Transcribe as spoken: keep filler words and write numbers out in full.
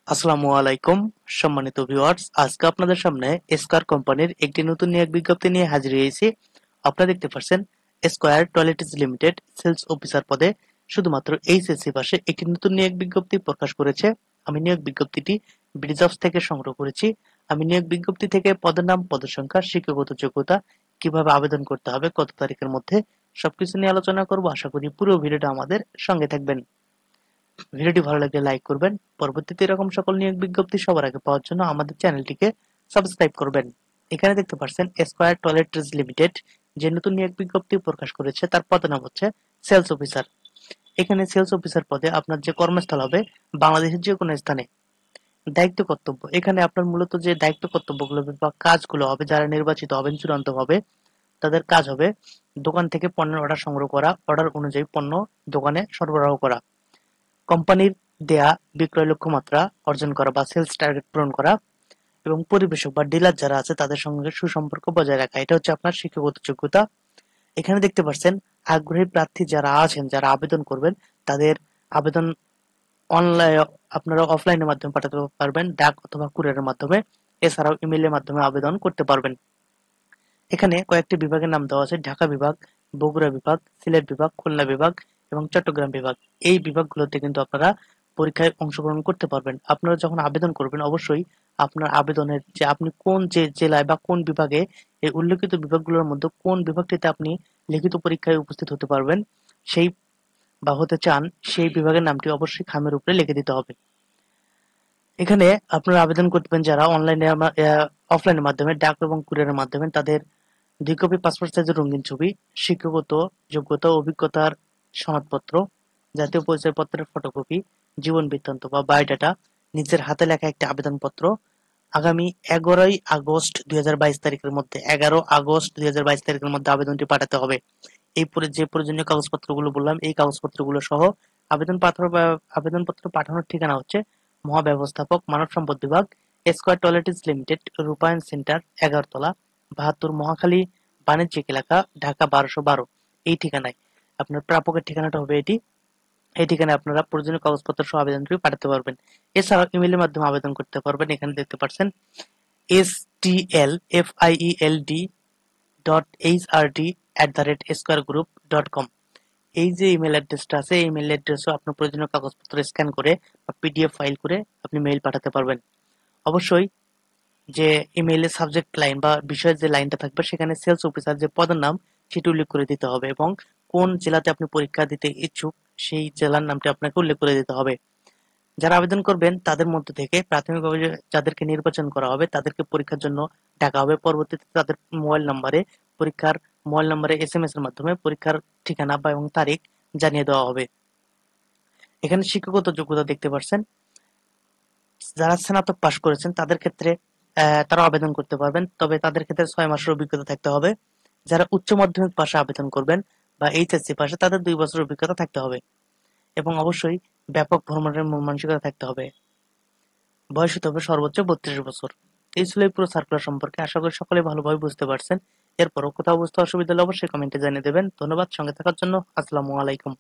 আসসালামু আলাইকুম সম্মানিত ভিউয়ার্স, আজকে আপনাদের সামনে স্কয়ার কোম্পানির একটি নতুন নিয়োগ বিজ্ঞপ্তি নিয়ে হাজির হয়েছি। আপনারা দেখতে পাচ্ছেন square toiletries limited sales officer পদে শুধুমাত্র এইচএসসি পাশে একটি নতুন নিয়োগ বিজ্ঞপ্তি প্রকাশ করেছে। আমি নিয়োগ বিজ্ঞপ্তিটি ব্রিজঅফ থেকে সংগ্রহ করেছি। আমি নিয়োগ বিজ্ঞপ্তি থেকে পদের নাম, পদের সংখ্যা, শিক্ষাগত যোগ্যতা, কিভাবে আবেদন করতে হবে, কত তারিখের মধ্যে সবকিছু নিয়ে আলোচনা করব। আশা করি পুরো ভিডিওটা আমাদের সঙ্গে থাকবেন। ভিডিওটি ভালো লাগলে লাইক করবেন। পরবর্তীতে এরকম সকল নিয়োগ বিজ্ঞপ্তি সবার আগে পাওয়ার জন্য আমাদের চ্যানেলটিকে সাবস্ক্রাইব করবেন। এখানে দেখতে পাচ্ছেন স্কয়ার টয়লেট্রিজ লিমিটেড যে নতুন নিয়োগ বিজ্ঞপ্তি প্রকাশ করেছে তার পদের নাম হচ্ছে সেলস অফিসার। এখানে সেলস অফিসার পদে আপনার যে কর্মস্থল হবে বাংলাদেশের যে কোনো স্থানে। দায়িত্ব কর্তব্য, এখানে আপনার মূলত যে দায়িত্ব কর্তব্যগুলো হবে বা কাজগুলো হবে, যারা নির্বাচিত হবেন চূড়ান্তভাবে তাদের কাজ হবে দোকান থেকে পণ্যের অর্ডার সংগ্রহ করা, অর্ডার অনুযায়ী পণ্য দোকানে সরবরাহ করা, কোম্পানির দেয়া বিক্রয় লক্ষ্যমাত্রা অর্জন করা বা সেলস টার্গেট পূরণ করা এবং পরিবেশক বা ডিলার যারা আছে তাদের সঙ্গে সুসম্পর্ক বজায় রাখা। এটা হচ্ছে আপনার শিক্ষাগত যোগ্যতা। এখানে দেখতে পাচ্ছেন আগ্রহী প্রার্থী যারা আছেন, যারা আবেদন করবেন তাদের আবেদন অনলাইন আপনারা অফলাইনের মাধ্যমে পাঠাতে পারবেন, ডাক অথবা কুরিয়ারের মাধ্যমে। এছাড়াও ইমেইলের মাধ্যমে আবেদন করতে পারবেন। এখানে কয়েকটি বিভাগের নাম দেওয়া আছে: ঢাকা বিভাগ, বগুড়া বিভাগ, সিলেট বিভাগ, খুলনা বিভাগ এবং চট্টগ্রাম বিভাগ। এই বিভাগগুলোতে কিন্তু আপনারা পরীক্ষায় অংশগ্রহণ করতে পারবেন। আপনারা যখন আবেদন করবেন অবশ্যই আপনার আবেদনের যে আপনি কোন যে জেলায় বা কোন বিভাগে, এই উল্লেখিত বিভাগগুলোর মধ্যে কোন বিভাগটিতে আপনি লিখিত পরীক্ষায় উপস্থিত হতে পারবেন সেই বা হতে চান সেই বিভাগের নামটি অবশ্যই খামের উপরে লিখে দিতে হবে। এখানে আপনারা আবেদন করবেন যারা অনলাইনে অফলাইনের মাধ্যমে, ডাক এবং কুরিয়ারের মাধ্যমে। তাদের দুই কপি পাসপোর্ট সাইজের রঙিন ছবি, শিক্ষাগত যোগ্যতা ও অভিজ্ঞতার সনদপত্র, জাতীয় পরিচয়পত্রের ফটোকপি, জীবন বৃত্তান্ত বা বায়োডাটা, নিজের হাতে লেখা একটি আবেদনপত্র আগামী এগারোই আগস্ট দুই হাজার বাইশ তারিখের মধ্যে এগারো আগস্ট দুই হাজার বাইশ তারিখের মধ্যে আবেদনটি পাঠাতে হবে। এই পরে যে প্রয়োজনীয় কাগজপত্রগুলো বললাম এই কাগজপত্রগুলো সহ আবেদন পাত্র বা আবেদনপত্র পাঠানোর ঠিকানা হচ্ছে মহাব্যবস্থাপক, মানব সম্পদ বিভাগ, square toiletries limited, Rupayan centre, এগারোতলা, বাহাত্তর, মহাখালী, বাণিজ্যিক এলাকা, ঢাকা বারোশো বারো। এই ঠিকানায় আপনার প্রাপকের ঠিকানাটা হবে এটি। এই ঠিকানায় আপনারা প্রয়োজনীয় কাগজপত্র সহ আবেদনটি পাঠাতে পারবেন। এছাড়াও ইমেইলের মাধ্যমে আবেদন করতে পারবেন। এখানে দেখতে পাচ্ছেন S T L F I E L D dot H R D at the rate square group dot com. এই যে ইমেল অ্যাড্রেসটা আছে এই ইমেল অ্যাড্রেসও আপনার প্রয়োজনীয় কাগজপত্র স্ক্যান করে বা পিডিএফ ফাইল করে আপনি মেইল পাঠাতে পারবেন। অবশ্যই যে ইমেইলের সাবজেক্ট লাইন বা বিষয়ের যে লাইনটা থাকবে সেখানে সেলস অফিসার যে পদের নাম সেটি উল্লেখ করে দিতে হবে এবং কোন জেলাতে আপনি পরীক্ষা দিতে ইচ্ছুক সেই জেলার নামটি আপনাকে উল্লেখ করে দিতে হবে। যারা আবেদন করবেন তাদের মধ্য থেকে প্রাথমিকভাবে যে- যাদেরকে নির্বাচন করা হবে তাদেরকে পরীক্ষার জন্য ডাকা হবে। পরবর্তীতে তাদের মোবাইল নাম্বারে পরীক্ষার মোবাইল নাম্বারে এস এম এস এর মাধ্যমে পরীক্ষার ঠিকানা বা এবং তারিখ জানিয়ে দেওয়া হবে। এখানে শিক্ষাগত যোগ্যতা দেখতে পাচ্ছেন, যারা স্নাতক পাশ করেছেন তাদের ক্ষেত্রে আহ, তারা আবেদন করতে পারবেন, তবে তাদের ক্ষেত্রে ছয় মাসের অভিজ্ঞতা থাকতে হবে। যারা উচ্চ মাধ্যমিক পাশে আবেদন করবেন বা এইচএসসি পাশে তাদের দুই বছর অভিজ্ঞতা থাকতে হবে এবং অবশ্যই ব্যাপক ভ্রমণের মন মানসিকতা থাকতে হবে। বয়স হতে হবে সর্বোচ্চ বত্রিশ বছর। এই ছিল এই পুরো সার্কুলার সম্পর্কে। আশা করি সকলে ভালোভাবে বুঝতে পারছেন। এরপরও কোথাও বুঝতে অসুবিধা হলে অবশ্যই কমেন্টে জানিয়ে দেবেন। ধন্যবাদ সঙ্গে থাকার জন্য। আসসালামু আলাইকুম।